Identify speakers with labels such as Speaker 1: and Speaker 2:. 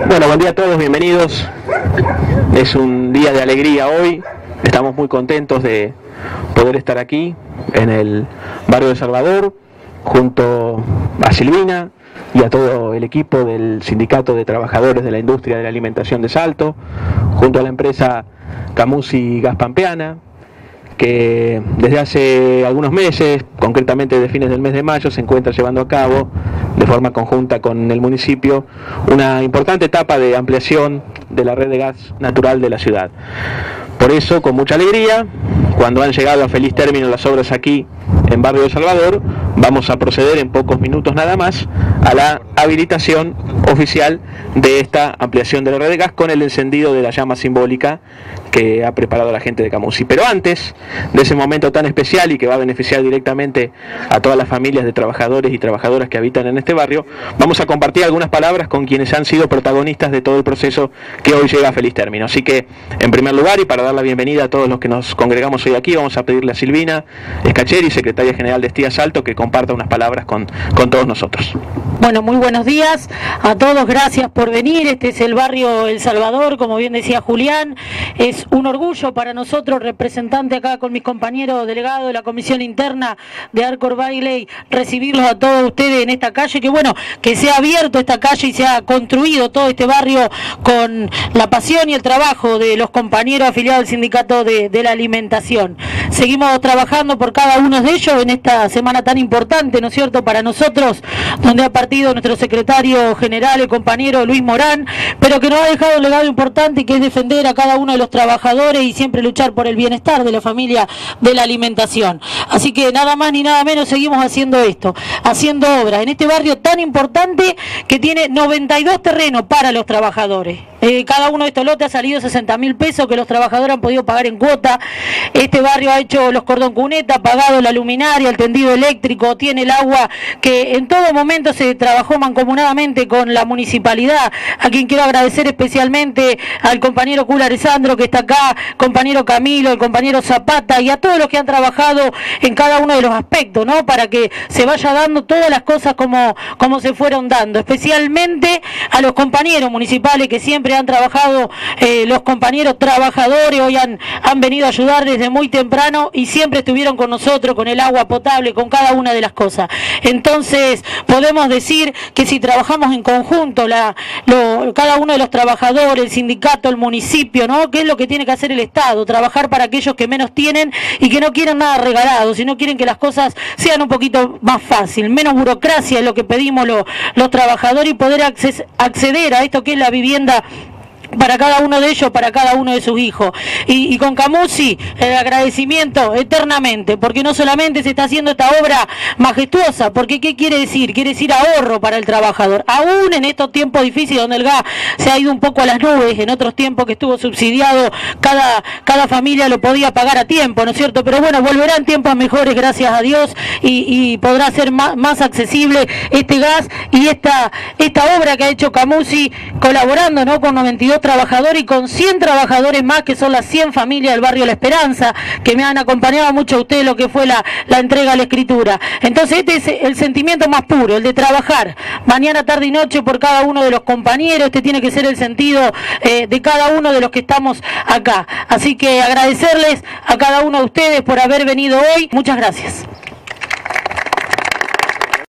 Speaker 1: Bueno, buen día a todos, bienvenidos. Es un día de alegría hoy. Estamos muy contentos de poder estar aquí en el barrio de Salvador, junto a Silvina y a todo el equipo del Sindicato de Trabajadores de la Industria de la Alimentación de Salto, junto a la empresa Camusi Gas Pampeana, que desde hace algunos meses, concretamente de fines del mes de mayo, se encuentra llevando a cabo de forma conjunta con el municipio una importante etapa de ampliación de la red de gas natural de la ciudad. Por eso, con mucha alegría, cuando han llegado a feliz término las obras aquí en Barrio de Salvador, vamos a proceder en pocos minutos nada más a la habilitación oficial de esta ampliación de la red de gas con el encendido de la llama simbólica que ha preparado la gente de Camusi. Pero antes de ese momento tan especial y que va a beneficiar directamente a todas las familias de trabajadores y trabajadoras que habitan en este barrio, vamos a compartir algunas palabras con quienes han sido protagonistas de todo el proceso que hoy llega a feliz término. Así que, en primer lugar, y para dar la bienvenida a todos los que nos congregamos hoy aquí, vamos a pedirle a Silvina Escacheri, secretaria general de Estía Salto, que comparta unas palabras con todos nosotros.
Speaker 2: Bueno, muy buenos días a todos, gracias por venir. Este es el barrio El Salvador, como bien decía Julián. Es un orgullo para nosotros, representante acá con mis compañeros delegados de la Comisión Interna de Arcor Bailey, recibirlos a todos ustedes en esta calle, que bueno, que se ha abierto esta calle y se ha construido todo este barrio con la pasión y el trabajo de los compañeros afiliados al Sindicato de la Alimentación. Seguimos trabajando por cada uno de ellos en esta semana tan importante, ¿no es cierto?, para nosotros, donde ha partido nuestro secretario general, el compañero Luis Morán, pero que nos ha dejado un legado importante, que es defender a cada uno de los trabajadores y siempre luchar por el bienestar de la familia de la alimentación. Así que nada más ni nada menos seguimos haciendo esto, haciendo obras en este barrio tan importante que tiene 92 terrenos para los trabajadores. Cada uno de estos lotes ha salido 60.000 pesos que los trabajadores han podido pagar en cuota. Este barrio ha hecho los cordón cuneta, ha pagado la luminaria, el tendido eléctrico, tiene el agua, que en todo momento se trabajó mancomunadamente con la municipalidad, a quien quiero agradecer especialmente al compañero Cula Alessandro que está acá, compañero Camilo, el compañero Zapata y a todos los que han trabajado en cada uno de los aspectos, ¿no?, para que se vaya dando todas las cosas como se fueron dando, especialmente a los compañeros municipales que siempre han trabajado, los compañeros trabajadores hoy han venido a ayudar desde muy temprano y siempre estuvieron con nosotros, con el agua potable, con cada una de las cosas. Entonces podemos decir que si trabajamos en conjunto, cada uno de los trabajadores, el sindicato, el municipio, ¿no?, que es lo que tiene que hacer el Estado, trabajar para aquellos que menos tienen y que no quieren nada regalado, sino quieren que las cosas sean un poquito más fácil, menos burocracia es lo que pedimos los trabajadores, y poder acceder a esto que es la vivienda para cada uno de ellos, para cada uno de sus hijos. Y con Camusi, el agradecimiento eternamente, porque no solamente se está haciendo esta obra majestuosa, porque ¿qué quiere decir? Quiere decir ahorro para el trabajador, aún en estos tiempos difíciles donde el gas se ha ido un poco a las nubes, en otros tiempos que estuvo subsidiado, cada familia lo podía pagar a tiempo, ¿no es cierto? Pero bueno, volverán tiempos mejores, gracias a Dios, y podrá ser más accesible este gas y esta obra que ha hecho Camusi, colaborando, ¿no?, con 92 trabajadores y con 100 trabajadores más, que son las 100 familias del barrio La Esperanza, que me han acompañado mucho a ustedes lo que fue la entrega a la escritura. Entonces este es el sentimiento más puro, el de trabajar mañana, tarde y noche por cada uno de los compañeros. Este tiene que ser el sentido de cada uno de los que estamos acá. Así que agradecerles a cada uno de ustedes por haber venido hoy. Muchas gracias.